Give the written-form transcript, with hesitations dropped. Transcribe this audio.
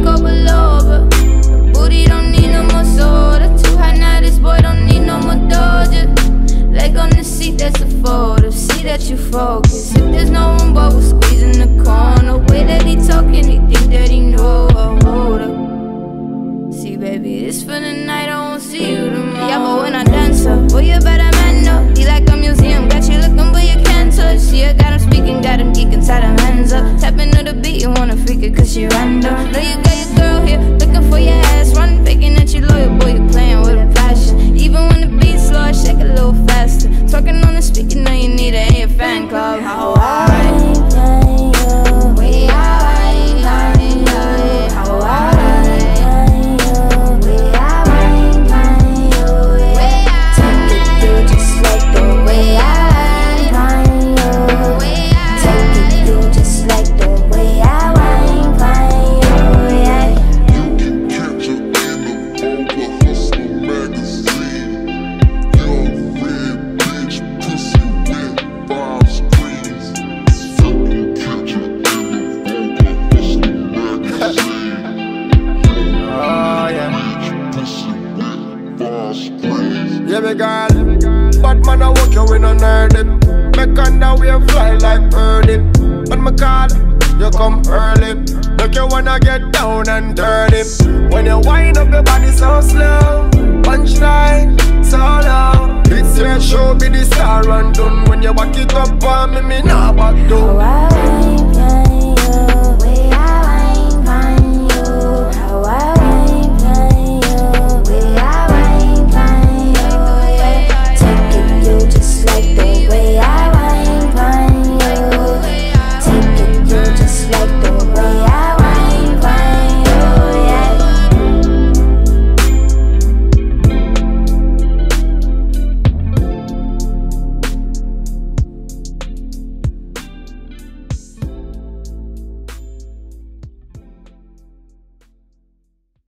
go below, but the booty don't need no more soda. Too hot now, this boy don't need no more Doja. Leg on the seat, that's a photo. See that you focus. If there's no room, but we're squeezing the corner. Way that he talking, he think that he know. Hold up. See, baby, this for the night, I won't see you tomorrow. Yeah, but when I dance up, boy, you better man up. He like a museum, got you looking, but you can't touch. See, I got him speaking, got him geeking, tied him hands up. Tapping to the beat, you wanna freak it, cause she random. Know you got your girl here, looking for your ass. Run, faking that you loyal, boy, you playing with a passion. Even when the beat's slow, I shake a little faster. Talking on the speaker, know you need it in your fan club. How I way yeah, me girl, bad man, I walk you in a nerd it. Make underwear fly like birdie. When me call, you come early. Look, you wanna get down and dirty. When you wind up your body so slow, punchline so low. It's your show, be the star and done. When you back it up